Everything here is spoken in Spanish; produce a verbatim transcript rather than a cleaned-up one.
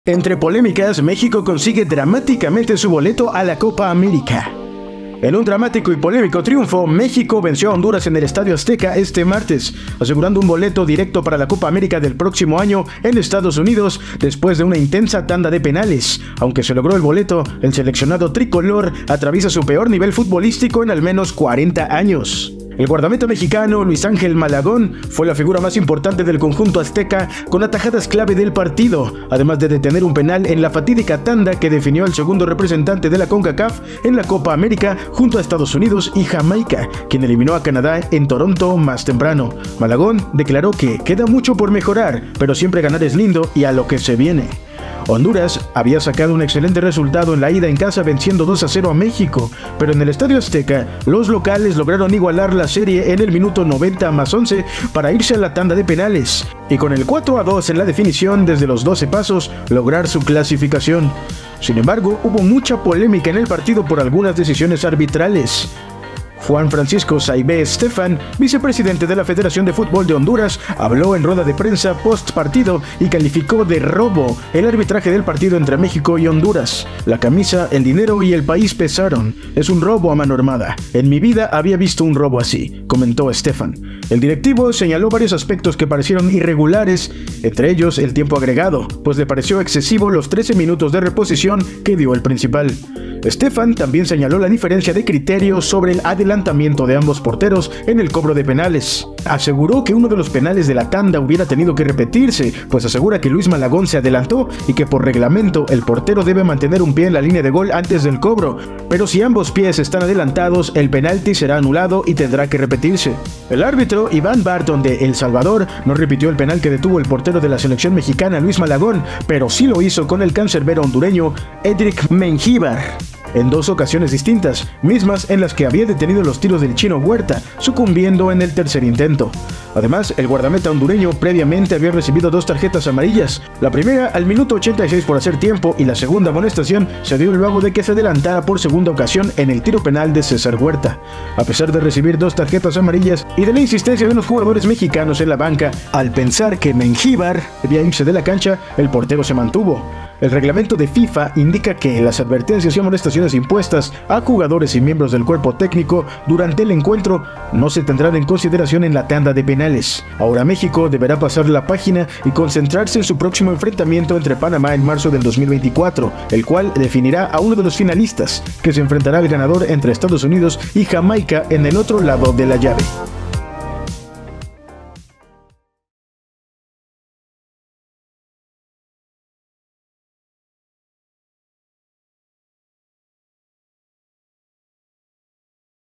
Entre polémicas, México consigue dramáticamente su boleto a la Copa América. En un dramático y polémico triunfo, México venció a Honduras en el Estadio Azteca este martes, asegurando un boleto directo para la Copa América del próximo año en Estados Unidos después de una intensa tanda de penales. Aunque se logró el boleto, el seleccionado tricolor atraviesa su peor nivel futbolístico en al menos cuarenta años. El guardameta mexicano Luis Ángel Malagón fue la figura más importante del conjunto azteca con atajadas clave del partido, además de detener un penal en la fatídica tanda que definió al segundo representante de la CONCACAF en la Copa América junto a Estados Unidos y Jamaica, quien eliminó a Canadá en Toronto más temprano. Malagón declaró que queda mucho por mejorar, pero siempre ganar es lindo y a lo que se viene. Honduras había sacado un excelente resultado en la ida en casa venciendo dos a cero a México, pero en el Estadio Azteca los locales lograron igualar la serie en el minuto noventa más once para irse a la tanda de penales y con el cuatro a dos en la definición desde los doce pasos lograr su clasificación. Sin embargo, hubo mucha polémica en el partido por algunas decisiones arbitrales. Juan Francisco Saibé Estefan, vicepresidente de la Federación de Fútbol de Honduras, habló en rueda de prensa post partido y calificó de robo el arbitraje del partido entre México y Honduras. La camisa, el dinero y el país pesaron. Es un robo a mano armada. En mi vida había visto un robo así, comentó Estefan. El directivo señaló varios aspectos que parecieron irregulares, entre ellos el tiempo agregado, pues le pareció excesivo los trece minutos de reposición que dio el principal. Estefan también señaló la diferencia de criterio sobre el adelantamiento de ambos porteros en el cobro de penales. Aseguró que uno de los penales de la tanda hubiera tenido que repetirse, pues asegura que Luis Malagón se adelantó y que por reglamento el portero debe mantener un pie en la línea de gol antes del cobro, pero si ambos pies están adelantados, el penalti será anulado y tendrá que repetirse. El árbitro Iván Barton de El Salvador no repitió el penal que detuvo el portero de la selección mexicana Luis Malagón, pero sí lo hizo con el cancerbero hondureño Edric Mengíbar, en dos ocasiones distintas, mismas en las que había detenido los tiros del Chino Huerta, sucumbiendo en el tercer intento. Además, el guardameta hondureño previamente había recibido dos tarjetas amarillas, la primera al minuto ochenta y seis por hacer tiempo y la segunda amonestación se dio luego de que se adelantara por segunda ocasión en el tiro penal de César Huerta. A pesar de recibir dos tarjetas amarillas y de la insistencia de los jugadores mexicanos en la banca, al pensar que Mengíbar debía irse de la cancha, el portero se mantuvo. El reglamento de FIFA indica que las advertencias y amonestaciones impuestas a jugadores y miembros del cuerpo técnico durante el encuentro no se tendrán en consideración en la tanda de penales. Ahora México deberá pasar la página y concentrarse en su próximo enfrentamiento entre Panamá en marzo del dos mil veinticuatro, el cual definirá a uno de los finalistas, que se enfrentará al ganador entre Estados Unidos y Jamaica en el otro lado de la llave.